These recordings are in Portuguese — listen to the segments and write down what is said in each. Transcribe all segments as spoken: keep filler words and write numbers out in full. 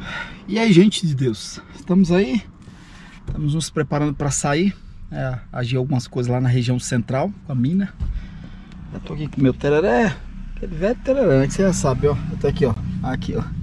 E aí, gente de Deus, estamos aí, estamos nos preparando para sair, é, agir algumas coisas lá na região central com a mina. Eu tô aqui com o meu tereré, aquele velho tereré, né, que você já sabe, ó, eu tô aqui, ó, aqui, ó.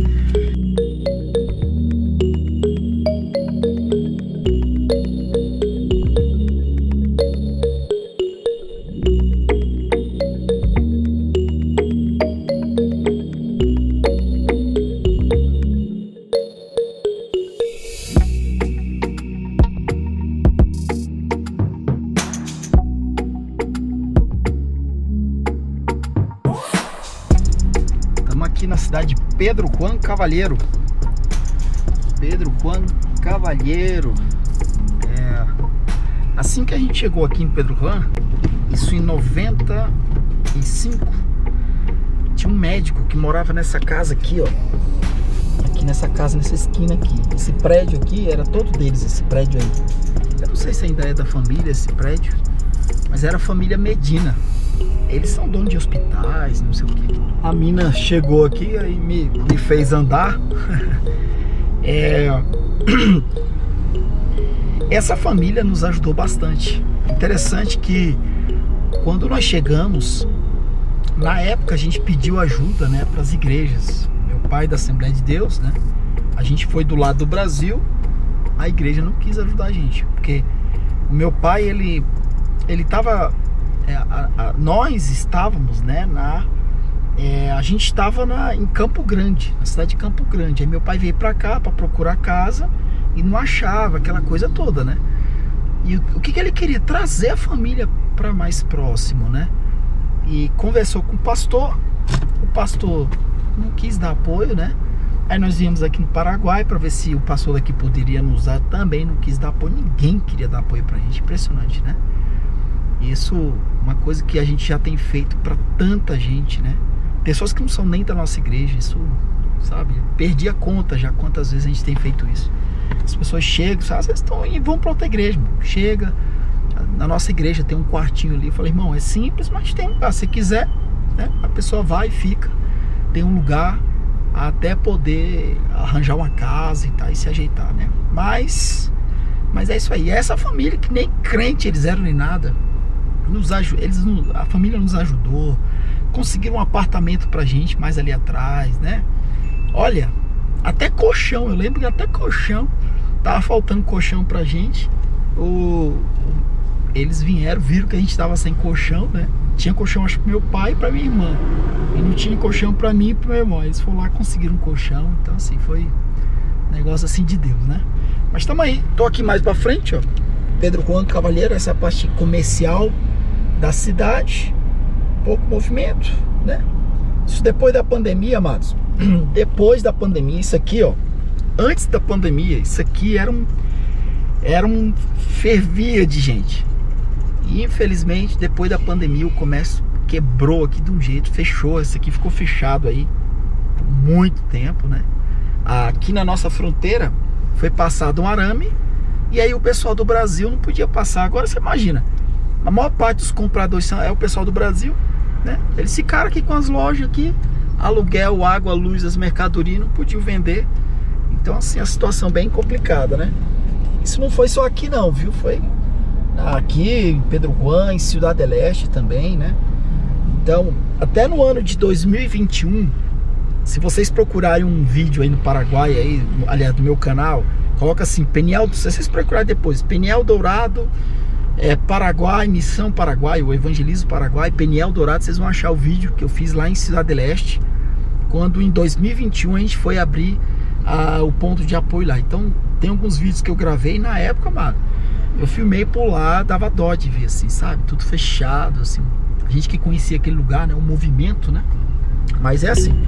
Aqui na cidade de Pedro Juan Cavalheiro. Pedro Juan Cavalheiro. É, assim que a gente chegou aqui em Pedro Juan, isso em noventa e cinco, tinha um médico que morava nessa casa aqui, ó. Aqui nessa casa, nessa esquina aqui. Esse prédio aqui era todo deles, esse prédio aí. Eu não sei se ainda é da família esse prédio, mas era a família Medina. Eles são donos de hospitais, não sei o que. A mina chegou aqui, aí me, me fez andar. É... Essa família nos ajudou bastante. Interessante que quando nós chegamos, na época a gente pediu ajuda, né, para as igrejas. Meu pai da Assembleia de Deus, né? A gente foi do lado do Brasil, a igreja não quis ajudar a gente, porque o meu pai, ele ele tava É, a, a, nós estávamos, né, na, é, a gente estava na, em Campo Grande, na cidade de Campo Grande. Aí meu pai veio pra cá para procurar casa e não achava aquela coisa toda, né? E o, o que, que ele queria? Trazer a família para mais próximo, né? E conversou com o pastor, o pastor não quis dar apoio, né? Aí nós viemos aqui no Paraguai para ver se o pastor daqui poderia nos dar, também não quis dar apoio, ninguém queria dar apoio pra gente, impressionante, né? Isso, uma coisa que a gente já tem feito para tanta gente, né? Pessoas que não são nem da nossa igreja, isso, sabe? Perdi a conta já quantas vezes a gente tem feito isso. As pessoas chegam, às vezes estão e vão para outra igreja, irmão. Chega, na nossa igreja tem um quartinho ali. Eu falei, irmão, é simples, mas tem, ah, se quiser, né? A pessoa vai e fica, tem um lugar até poder arranjar uma casa e tal, e se ajeitar, né? Mas, mas é isso aí. Essa família que nem crente eles eram nem nada. Nos, eles, a família nos ajudou, conseguiram um apartamento pra gente mais ali atrás, né? Olha, até colchão, eu lembro que até colchão, tava faltando colchão pra gente. O, eles vieram, viram que a gente tava sem colchão, né? Tinha colchão, acho, pro meu pai e pra minha irmã, e não tinha colchão pra mim e pro meu irmão. Eles foram lá, conseguiram um colchão. Então assim, foi um negócio assim de Deus, né? Mas tamo aí, tô aqui mais pra frente, ó, Pedro Juan Cavalheiro, essa parte comercial da cidade, pouco movimento, né? Isso depois da pandemia, amados. Depois da pandemia, isso aqui, ó, antes da pandemia, isso aqui era um era um fervia de gente. E infelizmente, depois da pandemia, o comércio quebrou aqui de um jeito, fechou. Isso aqui ficou fechado aí por muito tempo, né? Aqui na nossa fronteira foi passado um arame, e aí o pessoal do Brasil não podia passar. Agora você imagina, a maior parte dos compradores é o pessoal do Brasil, né? Eles ficaram aqui com as lojas aqui, aluguel, água, luz, as mercadorias, não podiam vender. Então assim, a situação bem complicada, né? Isso não foi só aqui não, viu? Foi aqui em Pedro Juan, em Ciudad del Este também, né? Então, até no ano de dois mil e vinte e um, se vocês procurarem um vídeo aí no Paraguai, aí, aliás, do meu canal, coloca assim, Peniel, se vocês procurarem depois, Peniel Dourado, é, Paraguai, Missão Paraguai, o Evangelismo Paraguai, Peniel Dourado, vocês vão achar o vídeo que eu fiz lá em Ciudad del Este, quando em dois mil e vinte e um a gente foi abrir a, o ponto de apoio lá. Então tem alguns vídeos que eu gravei na época, mano, eu filmei por lá, dava dó de ver assim, sabe, tudo fechado, assim, a gente que conhecia aquele lugar, né, o movimento, né, mas é assim.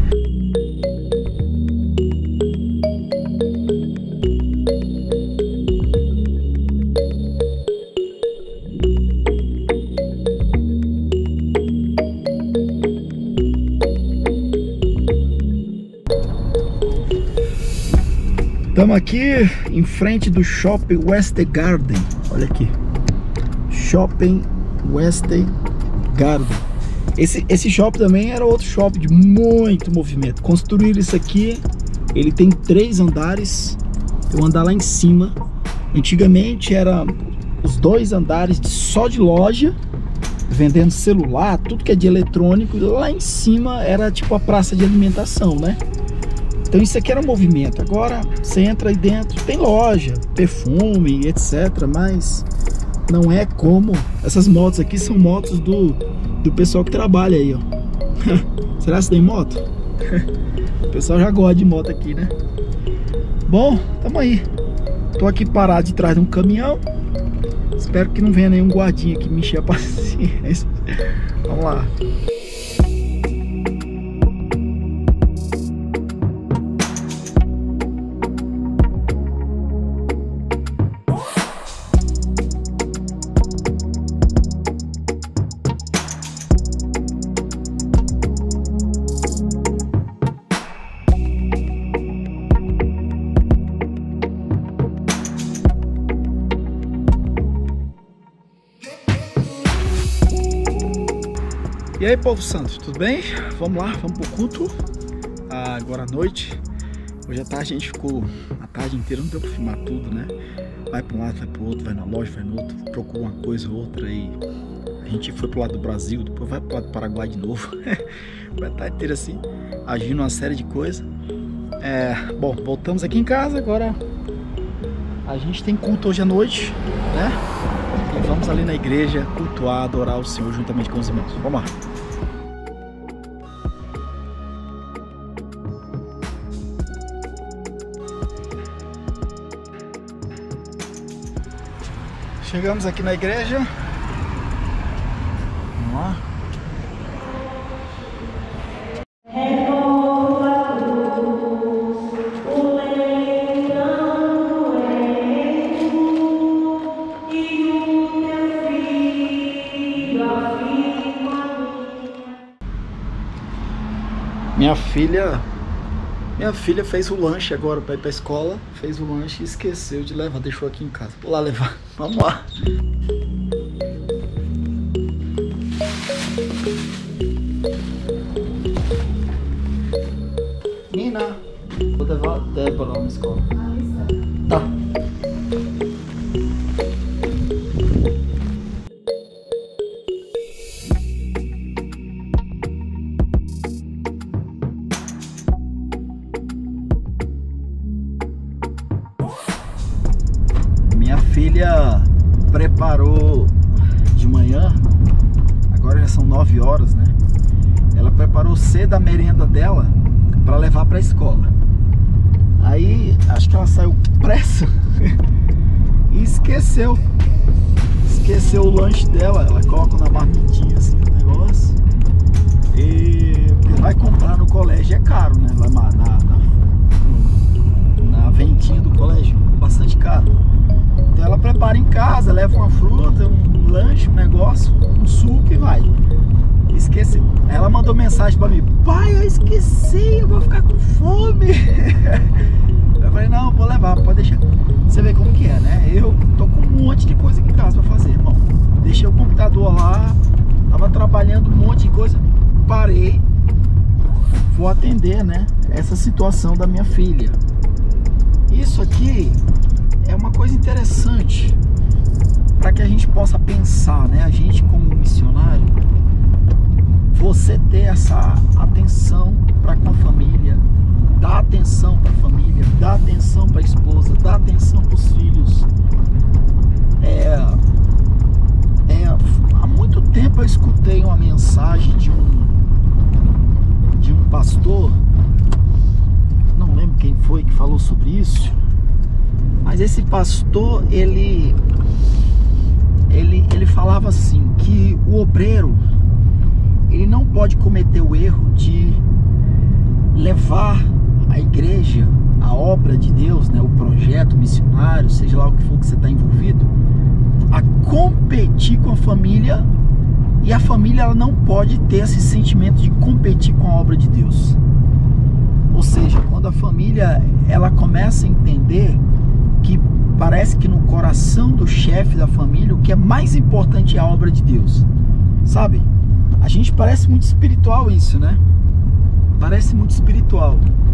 Estamos aqui em frente do Shopping West Garden. Olha aqui, Shopping West Garden. Esse, esse shopping também era outro shopping de muito movimento. Construíram isso aqui Ele tem três andares. Eu andar lá em cima. Antigamente era os dois andares de, só de loja, vendendo celular, tudo que é de eletrônico. Lá em cima era tipo a praça de alimentação, né? Então isso aqui era um movimento. Agora você entra aí dentro, tem loja, perfume, etcétera. Mas não é como... Essas motos aqui são motos do, do pessoal que trabalha aí, ó. Será que tem moto? O pessoal já gosta de moto aqui, né? Bom, tamo aí. Tô aqui parado de trás de um caminhão. Espero que não venha nenhum guardinha aqui me encher a paciência. Vamos lá. E aí, povo santo, tudo bem? Vamos lá, vamos pro culto. Ah, agora à noite. Hoje à tarde a gente ficou a tarde inteira, não deu pra filmar tudo, né? Vai pra um lado, vai pro outro, vai na loja, vai no outro, procura uma coisa ou outra aí. A gente foi pro lado do Brasil, depois vai pro lado do Paraguai de novo. Vai estar inteiro assim, agindo uma série de coisas. É, bom, voltamos aqui em casa, agora a gente tem culto hoje à noite, né? E vamos ali na igreja cultuar, adorar o Senhor juntamente com os irmãos. Vamos lá. Chegamos aqui na igreja. Vamos lá. Minha filha, minha filha fez o lanche agora para ir para a escola, fez o lanche e esqueceu de levar, deixou aqui em casa. Vou lá levar, vamos lá. Nina, vou levar a Débora na escola. Tá. Filha preparou de manhã, agora já são nove horas, né? Ela preparou cedo a merenda dela para levar para a escola. Aí acho que ela saiu pressa e esqueceu. Esqueceu o lanche dela. Ela coloca na marmitinha assim o negócio e vai comprar no colégio, é caro, né? Lá na, na, na vendinha do colégio, bastante caro. Então ela prepara em casa, leva uma fruta, um lanche, um negócio, um suco e vai. Esqueceu. Ela mandou mensagem pra mim: pai, eu esqueci, eu vou ficar com fome. Eu falei: não, vou levar, pode deixar. Você vê como que é, né? Eu tô com um monte de coisa aqui em casa pra fazer, irmão. Deixei o computador lá, tava trabalhando um monte de coisa, parei, vou atender, né, essa situação da minha filha. Isso aqui é uma coisa interessante para que a gente possa pensar, né? A gente como missionário, você ter essa atenção para com a família, dar atenção para a família, dar atenção para a esposa, dar atenção para os filhos. É, é, há muito tempo eu escutei uma mensagem de um de um pastor, não lembro quem foi que falou sobre isso. Mas esse pastor, ele, ele, ele falava assim, que o obreiro, ele não pode cometer o erro de levar a igreja, a obra de Deus, né, o projeto missionário, seja lá o que for que você está envolvido, a competir com a família, e a família ela não pode ter esse sentimento de competir com a obra de Deus. Ou seja, quando a família ela começa a entender que parece que no coração do chefe da família o que é mais importante é a obra de Deus, sabe? A gente parece muito espiritual isso, né? Parece muito espiritual,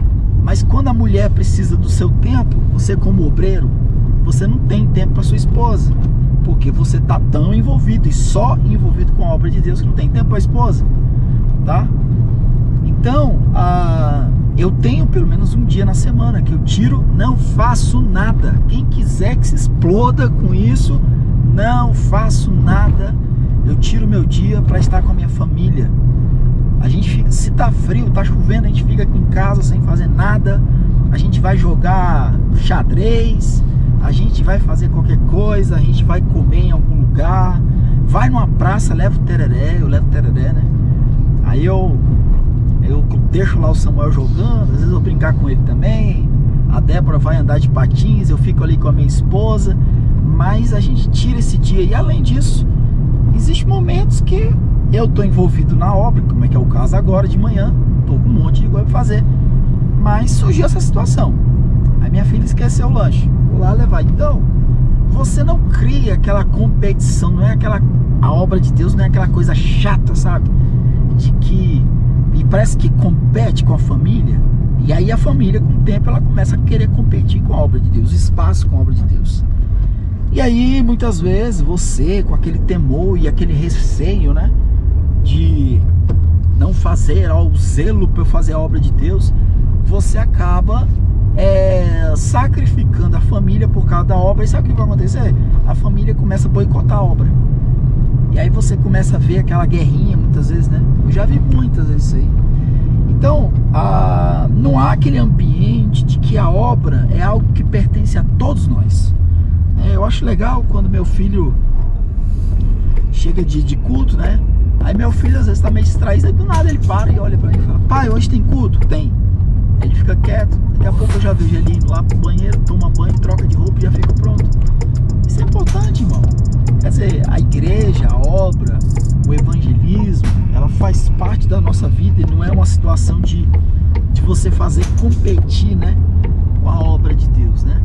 Mas quando a mulher precisa do seu tempo, você como obreiro, você não tem tempo para sua esposa, porque você tá tão envolvido e só envolvido com a obra de Deus que não tem tempo para a esposa, tá? Então, ah, eu tenho pelo menos um dia na semana que eu tiro, não faço nada. Quem quiser que se exploda com isso, não faço nada. Eu tiro meu dia para estar com a minha família. A gente fica, se tá frio, tá chovendo, a gente fica aqui em casa sem fazer nada. A gente vai jogar xadrez, a gente vai fazer qualquer coisa, a gente vai comer em algum lugar, vai numa praça, leva o tereré, eu levo o tereré, né? Aí eu, eu deixo lá o Samuel jogando, às vezes eu brincar com ele também. A Débora vai andar de patins, eu fico ali com a minha esposa. Mas a gente tira esse dia. E além disso, existem momentos que eu tô envolvido na obra, como é que é o caso agora de manhã, tô com um monte de coisa pra fazer, mas surgiu essa situação. Aí minha filha esqueceu o lanche, vou lá levar. Então, você não cria aquela competição, não é aquela, a obra de Deus não é aquela coisa chata, sabe? De que, e parece que compete com a família, e aí a família com o tempo ela começa a querer competir com a obra de Deus, espaço com a obra de Deus. E aí muitas vezes você com aquele temor e aquele receio, né, de não fazer, ó, o zelo para fazer a obra de Deus, você acaba é, sacrificando a família por causa da obra. E sabe o que vai acontecer? A família começa a boicotar a obra. E aí você começa a ver aquela guerrinha muitas vezes, né? Eu já vi muitas vezes isso aí. Então, a, não há aquele ambiente de que a obra é algo que pertence a todos nós. É, eu acho legal quando meu filho chega de, de culto, né? Aí meu filho às vezes tá meio distraído, aí do nada ele para e olha pra mim e fala: pai, hoje tem culto? Tem. Ele fica quieto, daqui a pouco eu já vejo ele indo lá pro banheiro, toma banho, troca de roupa e já fica pronto. Isso é importante, irmão. Quer dizer, a igreja, a obra, o evangelismo, ela faz parte da nossa vida e não é uma situação de, de você fazer competir, né, com a obra de Deus, né?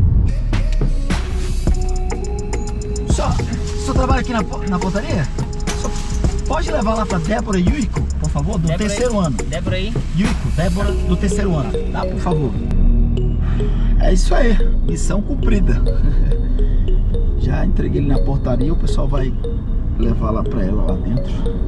Só, só trabalha aqui na, na portaria? Só pode levar lá pra Débora Yuiko, por favor, do Débora terceiro aí. ano. Débora aí? Yuiko, Débora do terceiro ano, tá? Por favor. É isso aí, missão cumprida. Já entreguei ele na portaria, o pessoal vai levar lá pra ela lá dentro.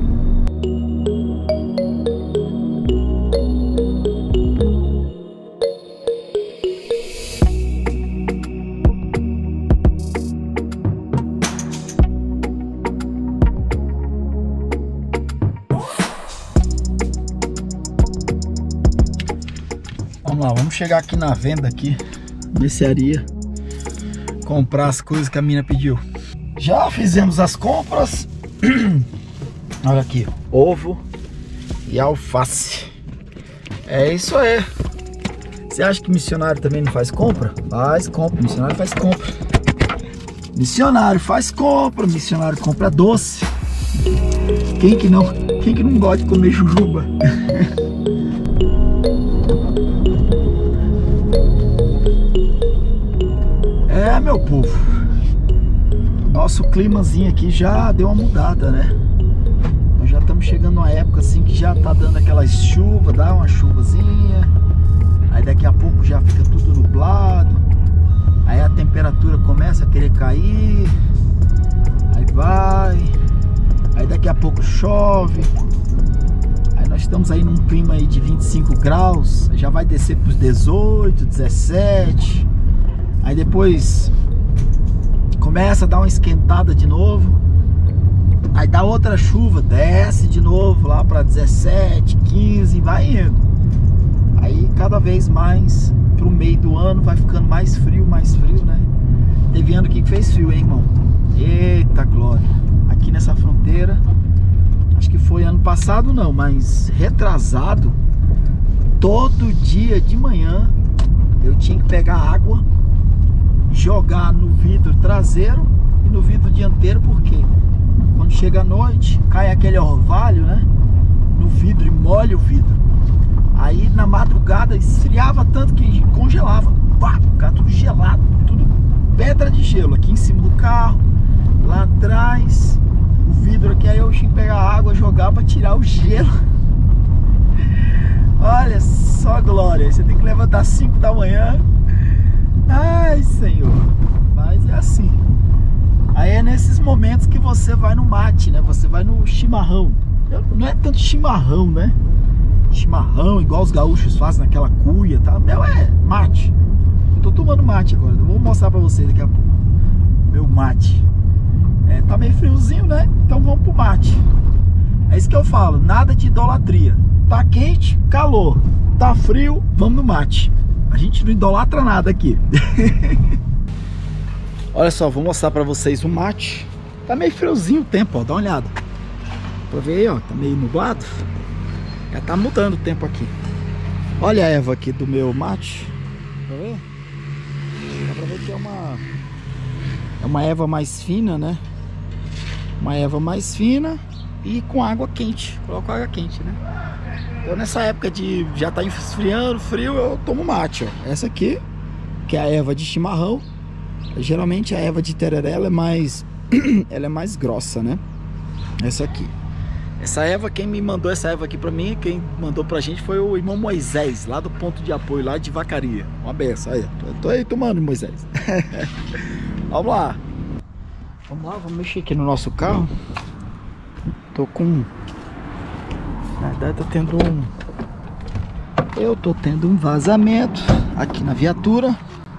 Vamos lá, vamos chegar aqui na venda aqui, mercearia, comprar as coisas que a mina pediu. Já fizemos as compras. Olha aqui, ovo e alface. É isso aí. Você acha que missionário também não faz compra? Faz compra, missionário faz compra. Missionário faz compra, missionário compra doce. Quem que não, quem que não gosta de comer jujuba? É, meu povo, nosso climazinho aqui já deu uma mudada, né? Nós já estamos chegando numa época assim que já tá dando aquelas chuvas, dá uma chuvazinha, aí daqui a pouco já fica tudo nublado, aí a temperatura começa a querer cair, aí vai, aí daqui a pouco chove, aí nós estamos aí num clima aí de vinte e cinco graus, já vai descer para os dezoito, dezessete. Aí depois começa a dar uma esquentada de novo. Aí dá outra chuva, desce de novo lá para dezessete, quinze e vai indo. Aí cada vez mais pro meio do ano vai ficando mais frio, mais frio, né? Teve ano que fez frio, hein, irmão? Eita glória! Aqui nessa fronteira, acho que foi ano passado não, mas retrasado, todo dia de manhã eu tinha que pegar água, jogar no vidro traseiro e no vidro dianteiro, porque quando chega a noite cai aquele orvalho, né, no vidro e molha o vidro. Aí na madrugada esfriava tanto que congelava, pá, ficava tudo gelado, tudo pedra de gelo aqui em cima do carro, lá atrás o vidro aqui. Aí eu tinha que pegar água, jogar para tirar o gelo. Olha só, glória, você tem que levar levantar cinco da manhã. Ai, Senhor. Mas é assim. Aí é nesses momentos que você vai no mate, né? Você vai no chimarrão. Não é tanto chimarrão, né? Chimarrão, igual os gaúchos fazem naquela cuia, tá? Meu é mate. Eu tô tomando mate agora. Eu vou mostrar pra vocês daqui a pouco. Meu mate. É, tá meio friozinho, né? Então vamos pro mate. É isso que eu falo, nada de idolatria. Tá quente, calor. Tá frio, vamos no mate. A gente não idolatra nada aqui. Olha só, vou mostrar pra vocês o mate. Tá meio friozinho o tempo, ó, dá uma olhada. Pra ver aí, ó, tá meio nublado. Já tá mudando o tempo aqui. Olha a erva aqui do meu mate. Pra ver? Dá pra ver que é uma... É uma erva mais fina, né? Uma erva mais fina e com água quente. Coloco água quente, né? Então nessa época de já tá esfriando, frio, eu tomo mate, ó. Essa aqui, que é a erva de chimarrão. Geralmente a erva de tereré ela é mais ela é mais grossa, né? Essa aqui. Essa erva, quem me mandou essa erva aqui pra mim, quem mandou pra gente foi o irmão Moisés, lá do ponto de apoio, lá de Vacaria. Uma benção aí, tô, tô aí tomando, Moisés. Vamos lá. Vamos lá, vamos mexer aqui no nosso carro. Tô com... Na verdade tá tendo um... Eu tô tendo um vazamento aqui na viatura.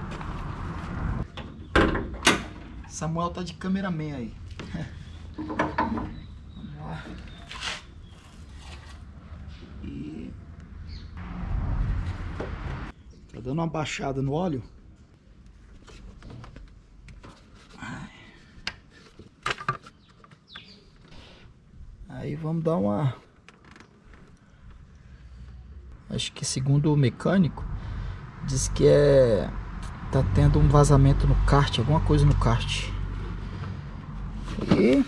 Samuel tá de cameraman aí. Vamos lá. E... Tá dando uma baixada no óleo. Aí vamos dar uma... Acho que segundo o mecânico, diz que é... Tá tendo um vazamento no kart, alguma coisa no kart. E...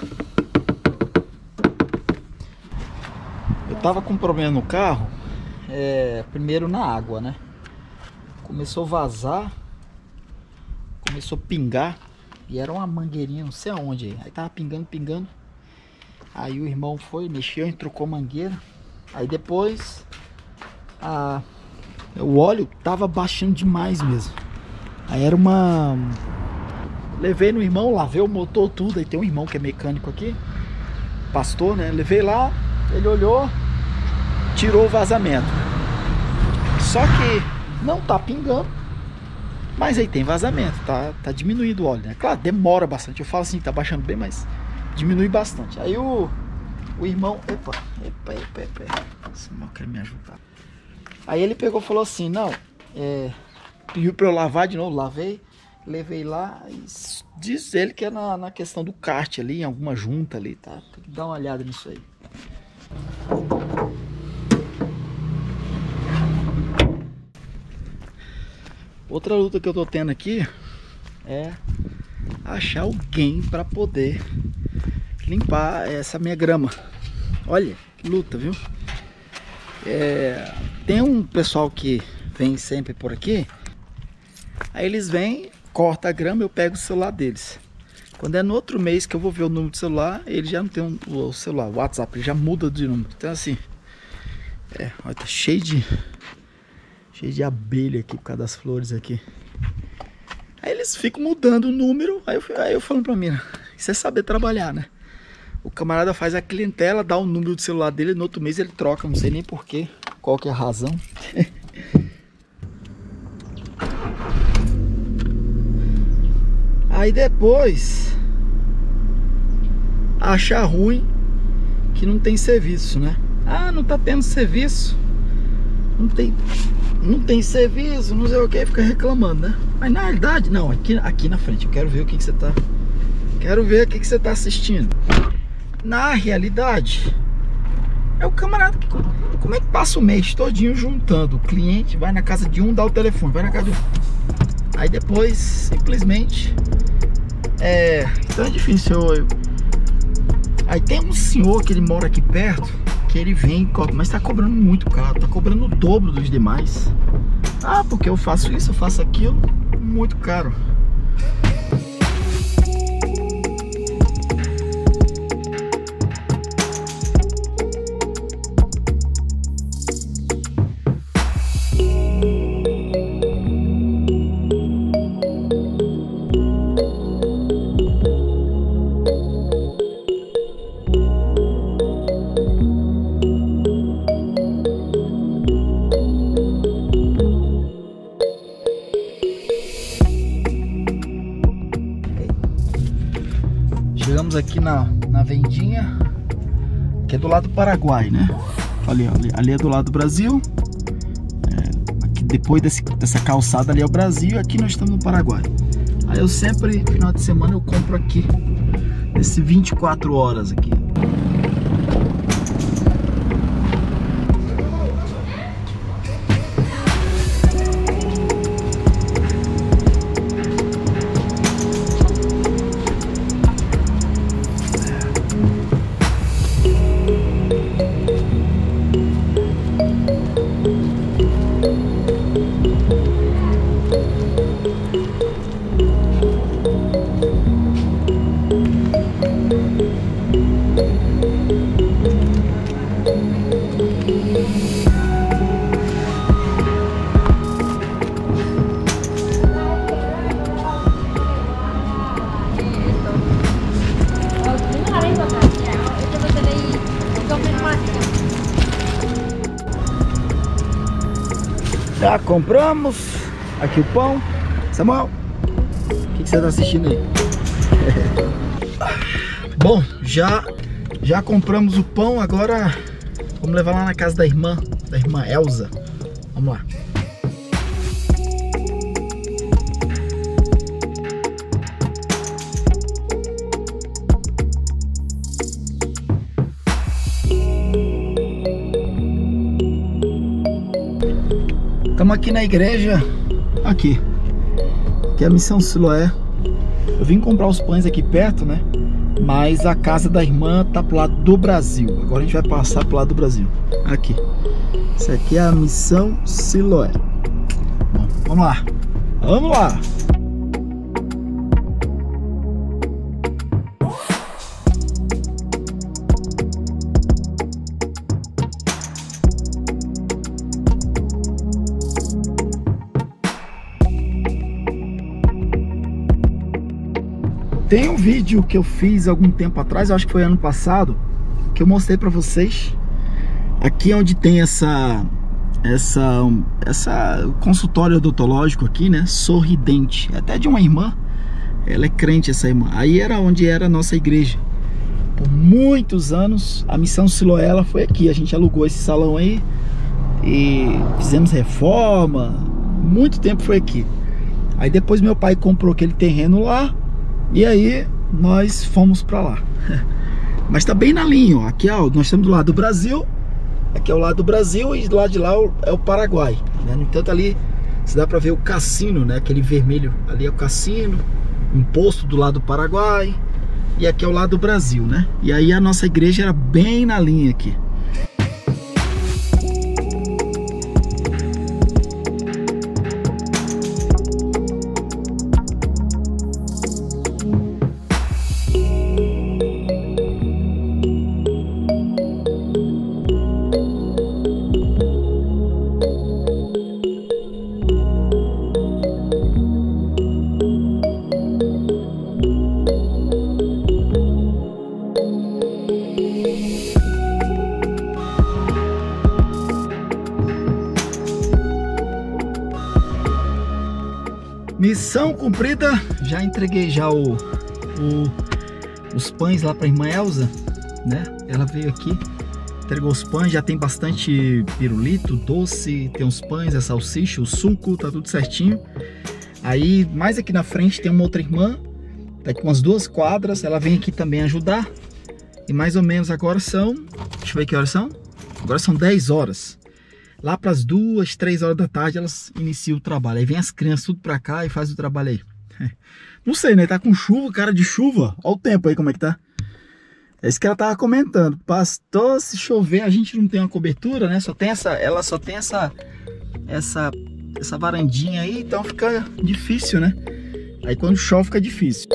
Eu tava com um problema no carro, é... primeiro na água, né? Começou a vazar, começou a pingar, e era uma mangueirinha, não sei aonde aí. Aí tava pingando, pingando. Aí o irmão foi, mexeu e trocou mangueira. Aí depois a, o óleo tava baixando demais mesmo. Aí era uma... Levei no irmão, lavei o motor tudo. Aí tem um irmão que é mecânico aqui, pastor, né? Levei lá, ele olhou, tirou o vazamento. Só que não tá pingando, mas aí tem vazamento, tá, tá diminuindo o óleo, né? Claro, demora bastante. Eu falo assim, tá baixando bem, mas... diminui bastante. Aí o, o irmão... Epa, epa, epa, epa. Esse irmão quer me ajudar. Aí ele pegou e falou assim, não, é, pediu pra eu lavar de novo, lavei, levei lá, e diz ele que é na, na questão do kart ali, em alguma junta ali, tá? Tem que dar uma olhada nisso aí. Outra luta que eu tô tendo aqui é achar alguém pra poder limpar essa minha grama. Olha que luta, viu? É, tem um pessoal que vem sempre por aqui. Aí eles vêm, corta a grama, eu pego o celular deles. Quando é no outro mês que eu vou ver o número do celular, ele já não tem um, o celular, o WhatsApp, ele já muda de número. Então assim, é, olha, tá cheio de cheio de abelha aqui por causa das flores aqui. Aí eles ficam mudando o número. Aí eu, aí eu falando pra mim, isso é saber trabalhar, né? O camarada faz a clientela, dá o número do celular dele, no outro mês ele troca, não sei nem porquê, qual que é a razão. Aí depois, achar ruim que não tem serviço, né? Ah, não tá tendo serviço, não tem, não tem serviço, não sei o que, fica reclamando, né? Mas na realidade, não, aqui, aqui na frente, eu quero ver o que, que você tá, quero ver o que, que você tá assistindo. Na realidade, é o camarada que... Como é que passa o mês todinho juntando? O cliente vai na casa de um, dá o telefone, vai na casa de um. Aí depois, simplesmente... É... Então é difícil. Eu, eu... Aí tem um senhor que ele mora aqui perto, que ele vem, mas tá cobrando muito caro. Tá cobrando o dobro dos demais. Ah, porque eu faço isso, eu faço aquilo. Muito caro. Chegamos aqui na, na vendinha, que é do lado do Paraguai, né? Ali, ali, ali é do lado do Brasil. É, aqui depois desse, dessa calçada ali é o Brasil e aqui nós estamos no Paraguai. Aí eu sempre, final de semana, eu compro aqui, nesse vinte e quatro horas aqui. Já compramos aqui o pão. Samuel, o que, que você tá assistindo aí? Bom, já já compramos o pão. Agora vamos levar lá na casa da irmã, da irmã Elza. Vamos lá. Estamos aqui na igreja, aqui, que é a Missão Siloé. Eu vim comprar os pães aqui perto, né? Mas a casa da irmã tá pro lado do Brasil. Agora a gente vai passar pro lado do Brasil. Aqui. Isso aqui é a Missão Siloé. Bom, vamos lá. Vamos lá. Tem um vídeo que eu fiz algum tempo atrás, eu acho que foi ano passado, que eu mostrei pra vocês. Aqui onde tem essa essa essa consultório odontológico aqui, né? Sorridente, até de uma irmã. Ela é crente, essa irmã. Aí era onde era a nossa igreja. Por muitos anos a Missão Siloé, ela foi aqui. A gente alugou esse salão aí e fizemos reforma. Muito tempo foi aqui. Aí depois meu pai comprou aquele terreno lá. E aí nós fomos pra lá. Mas tá bem na linha, ó. Aqui, ó, nós estamos do lado do Brasil. Aqui é o lado do Brasil e do lado de lá é o Paraguai, né? No entanto, ali se dá pra ver o cassino, né? Aquele vermelho ali é o cassino. Um posto do lado do Paraguai. E aqui é o lado do Brasil, né? E aí a nossa igreja era bem na linha aqui. Missão cumprida. Já entreguei já o, o, os pães lá para a irmã Elza, né? Ela veio aqui, entregou os pães. Já tem bastante pirulito, doce, tem os pães, a salsicha, o suco, tá tudo certinho. Aí mais aqui na frente tem uma outra irmã, tá aqui umas duas quadras. Ela vem aqui também ajudar. E mais ou menos agora são, deixa eu ver que horas são. Agora são dez horas. Lá para as duas, três horas da tarde elas iniciam o trabalho. Aí vem as crianças tudo para cá e faz o trabalho aí. Não sei, né? Tá com chuva, cara de chuva. Olha o tempo aí como é que tá. É isso que ela tava comentando. Pastor, se chover a gente não tem uma cobertura, né? Só tem essa, ela só tem essa, essa, essa varandinha aí, então fica difícil, né? Aí quando chove fica difícil.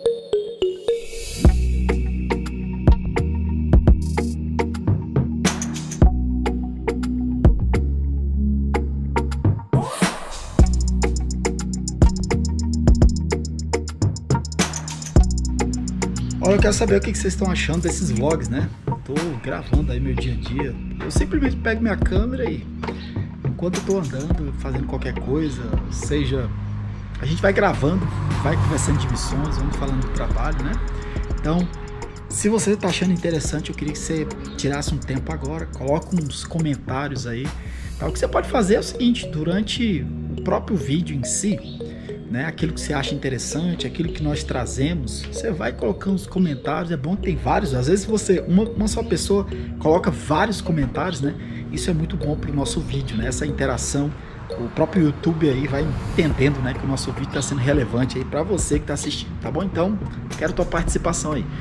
Olha, eu quero saber o que vocês estão achando desses vlogs, né? Tô gravando aí meu dia a dia. Eu simplesmente pego minha câmera e enquanto eu tô andando, fazendo qualquer coisa, seja... A gente vai gravando, vai conversando de missões, vamos falando do trabalho, né? Então, Se você está achando interessante, eu queria que você tirasse um tempo agora, coloque uns comentários aí. Tá? O que você pode fazer é o seguinte, durante o próprio vídeo em si, né, aquilo que você acha interessante, aquilo que nós trazemos, você vai colocando os comentários. É bom que tem vários, às vezes você, uma, uma só pessoa coloca vários comentários, né? Isso é muito bom para o nosso vídeo, né? Essa interação, o próprio YouTube aí vai entendendo, né, que o nosso vídeo está sendo relevante aí para você que está assistindo, tá bom? Então, quero tua participação aí.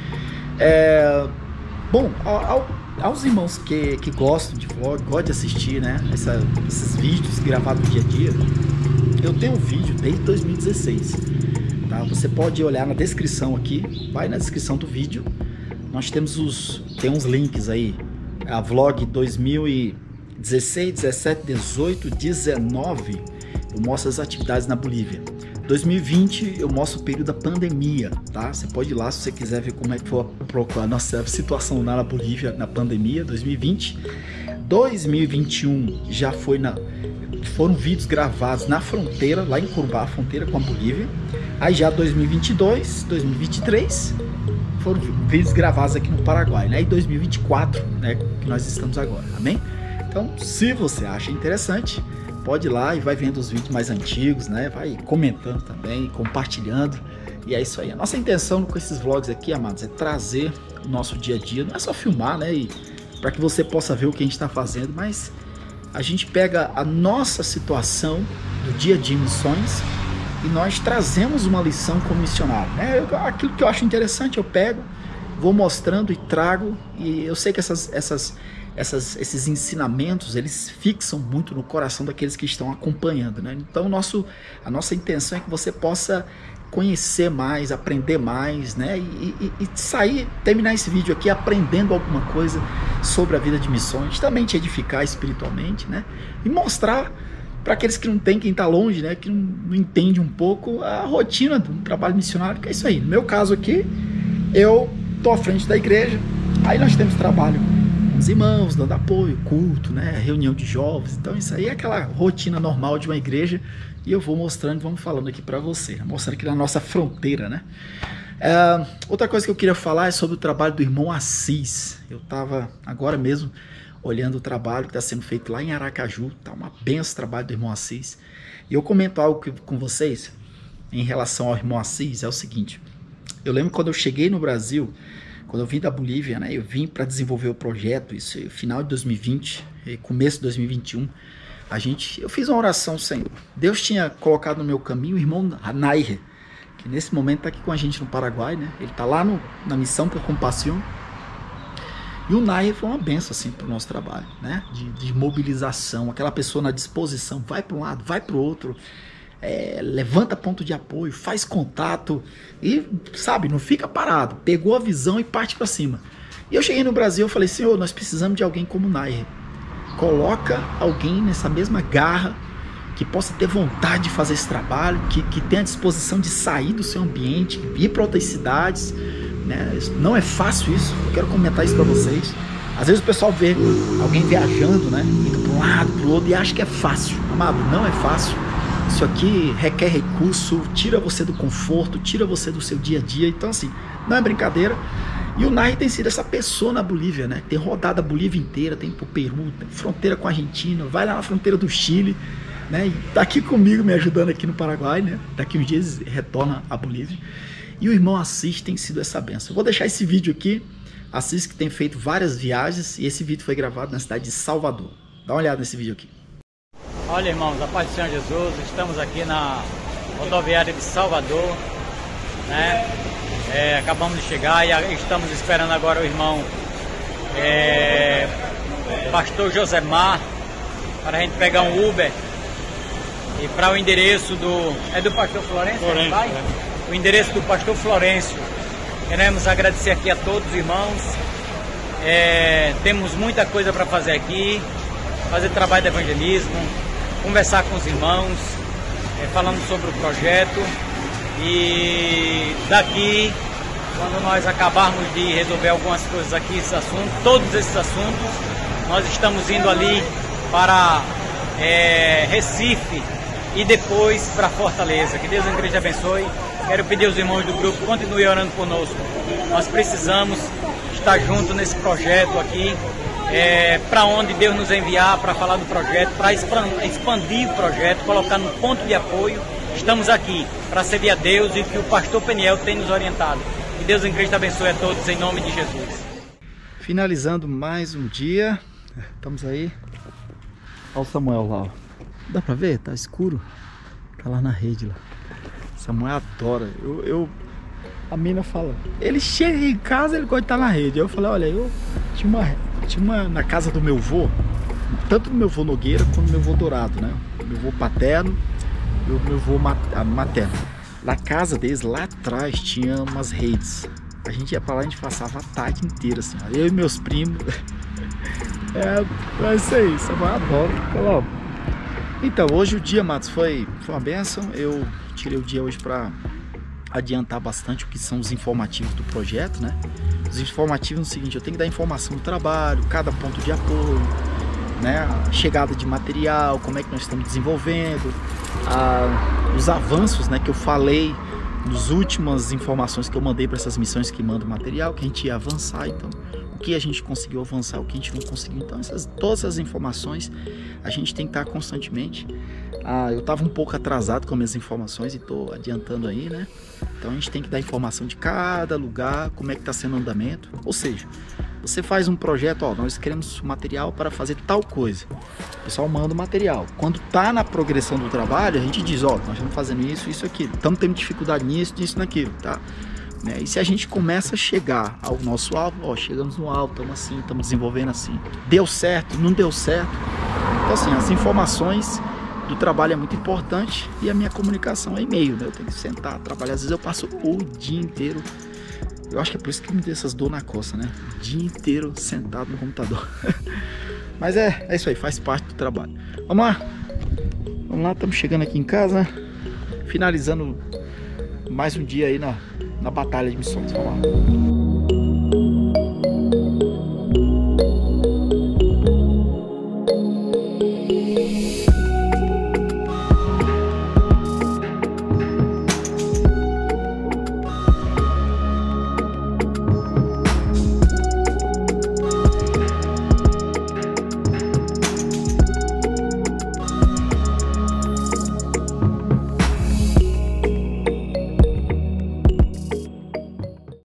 É, bom, ao, aos irmãos que, que gostam de vlog, gostam de assistir, né, essa, esses vídeos gravados no dia a dia, eu tenho um vídeo desde dois mil e dezesseis, tá? Você pode olhar na descrição aqui, vai na descrição do vídeo, nós temos os, tem uns links aí, a vlog dois mil e dezesseis, dezessete, dezoito, dezenove, eu mostro as atividades na Bolívia. dois mil e vinte eu mostro o período da pandemia, tá? Você pode ir lá se você quiser ver como é que foi a nossa situação lá na Bolívia na pandemia, dois mil e vinte. dois mil e vinte e um já foi na... foram vídeos gravados na fronteira, lá em Curumbá, fronteira com a Bolívia. Aí já dois mil e vinte e dois, dois mil e vinte e três foram vídeos gravados aqui no Paraguai, né? E dois mil e vinte e quatro, né, que nós estamos agora, amém? Então, se você acha interessante, pode ir lá e vai vendo os vídeos mais antigos, né? Vai comentando também, compartilhando. E é isso aí. A nossa intenção com esses vlogs aqui, amados, é trazer o nosso dia a dia. Não é só filmar, né? E para que você possa ver o que a gente está fazendo, mas a gente pega a nossa situação do dia a dia em missões e nós trazemos uma lição como missionário, né? Eu, aquilo que eu acho interessante eu pego, vou mostrando e trago. E eu sei que essas... essas Essas, esses ensinamentos, eles fixam muito no coração daqueles que estão acompanhando, né? Então nosso, a nossa intenção é que você possa conhecer mais, aprender mais, né? E, e, e sair, terminar esse vídeo aqui aprendendo alguma coisa sobre a vida de missões, também te edificar espiritualmente, né? E mostrar para aqueles que não tem, quem está longe, né? Que não, não entende um pouco a rotina do trabalho missionário, que é isso aí. No meu caso aqui, eu estou à frente da igreja, aí nós temos trabalho os irmãos, dando apoio, culto, né, reunião de jovens. Então isso aí é aquela rotina normal de uma igreja e eu vou mostrando, vamos falando aqui para você, mostrando aqui na nossa fronteira, né. É, outra coisa que eu queria falar é sobre o trabalho do irmão Assis. Eu estava agora mesmo olhando o trabalho que está sendo feito lá em Aracaju, tá uma benção o trabalho do irmão Assis. E eu comento algo com vocês em relação ao irmão Assis, é o seguinte, eu lembro quando eu cheguei no Brasil, quando eu vim da Bolívia, né, eu vim para desenvolver o projeto, isso final de dois mil e vinte, começo de dois mil e vinte e um, a gente, eu fiz uma oração, Senhor. Deus tinha colocado no meu caminho o irmão Nair, que nesse momento está aqui com a gente no Paraguai, né, ele está lá no, na missão por Compassión. E o Nair foi uma benção assim, para o nosso trabalho, né, de, de mobilização, aquela pessoa na disposição, vai para um lado, vai para o outro, É, levanta ponto de apoio, faz contato e, sabe, não fica parado. Pegou a visão e parte para cima. E eu cheguei no Brasil e falei, Senhor, nós precisamos de alguém como o Nair. Coloca alguém nessa mesma garra, que possa ter vontade de fazer esse trabalho, que, que tenha a disposição de sair do seu ambiente, ir para outras cidades, né? Não é fácil isso, eu quero comentar isso para vocês. Às vezes o pessoal vê alguém viajando, né, indo para um lado, para o outro e acha que é fácil. Amado, não é fácil. Isso aqui requer recurso, tira você do conforto, tira você do seu dia a dia. Então assim, não é brincadeira. E o Nair tem sido essa pessoa na Bolívia, né? Tem rodado a Bolívia inteira, tem pro Peru, tem fronteira com a Argentina, vai lá na fronteira do Chile, né? E tá aqui comigo me ajudando aqui no Paraguai, né? Daqui uns dias retorna a Bolívia. E o irmão Assis tem sido essa benção. Eu vou deixar esse vídeo aqui. Assis que tem feito várias viagens e esse vídeo foi gravado na cidade de Salvador. Dá uma olhada nesse vídeo aqui. Olha, irmãos, a paz do Senhor Jesus, estamos aqui na rodoviária de Salvador, né? É, acabamos de chegar e estamos esperando agora o irmão é, pastor Josemar para a gente pegar um Uber e para o endereço do... é do pastor Florencio? Florencio, vai? É. O endereço do pastor Florencio. Queremos agradecer aqui a todos os irmãos. É, temos muita coisa para fazer aqui, fazer trabalho de evangelismo, conversar com os irmãos, é, falando sobre o projeto. E daqui, quando nós acabarmos de resolver algumas coisas aqui, esses assuntos, todos esses assuntos, nós estamos indo ali para é, Recife, e depois para Fortaleza. Que Deus em Cristo abençoe. Quero pedir aos irmãos do grupo, continuem orando conosco. Nós precisamos estar juntos nesse projeto aqui, é, para onde Deus nos enviar para falar do projeto, para expandir o projeto, colocar no ponto de apoio. Estamos aqui para servir a Deus e que o pastor Peniel tem nos orientado. Que Deus em Cristo abençoe a todos em nome de Jesus. Finalizando mais um dia, estamos aí. Olha o Samuel lá, ó. Dá pra ver? Tá escuro. Tá lá na rede lá. Samuel adora. Eu, eu, a mina fala, ele chega em casa, ele gosta de estar na rede. Eu falei, olha, eu tinha uma, tinha uma na casa do meu vô, tanto do meu vô Nogueira quanto do meu vô Dourado, né? Meu vô paterno e o meu vô materno. Na casa deles, lá atrás, tinha umas redes. A gente ia pra lá, a gente passava a tarde inteira, assim, ó. Eu e meus primos. É, é isso aí, Samuel adora. Então, hoje o dia, Matos, foi, foi uma bênção. Eu tirei o dia hoje para adiantar bastante o que são os informativos do projeto, né? Os informativos é o seguinte, eu tenho que dar informação do trabalho, cada ponto de apoio, né? A chegada de material, como é que nós estamos desenvolvendo, a, os avanços, né, que eu falei nas últimas informações que eu mandei para essas missões que mandam material, que a gente ia avançar, então o que a gente conseguiu avançar, o que a gente não conseguiu. Então essas, todas as informações a gente tem que estar constantemente. Ah, eu estava um pouco atrasado com as minhas informações e estou adiantando aí, né? Então a gente tem que dar informação de cada lugar, como é que está sendo o andamento. Ou seja, você faz um projeto, ó, nós queremos material para fazer tal coisa. O pessoal manda o material. Quando está na progressão do trabalho, a gente diz, ó, nós estamos fazendo isso, isso, aquilo. Estamos tendo dificuldade nisso, disso, naquilo, tá? Né? E se a gente começa a chegar ao nosso alvo, ó, chegamos no alvo, estamos assim, estamos desenvolvendo assim. Deu certo, não deu certo. Então assim, as informações do trabalho é muito importante e a minha comunicação é e-mail, né? Eu tenho que sentar, trabalhar. Às vezes eu passo o dia inteiro. Eu acho que é por isso que me deu essas dor na costa, né? O dia inteiro sentado no computador. Mas é, é isso aí, faz parte do trabalho. Vamos lá. Vamos lá, estamos chegando aqui em casa, né? Finalizando mais um dia aí na, na batalha de missões. Vamos lá.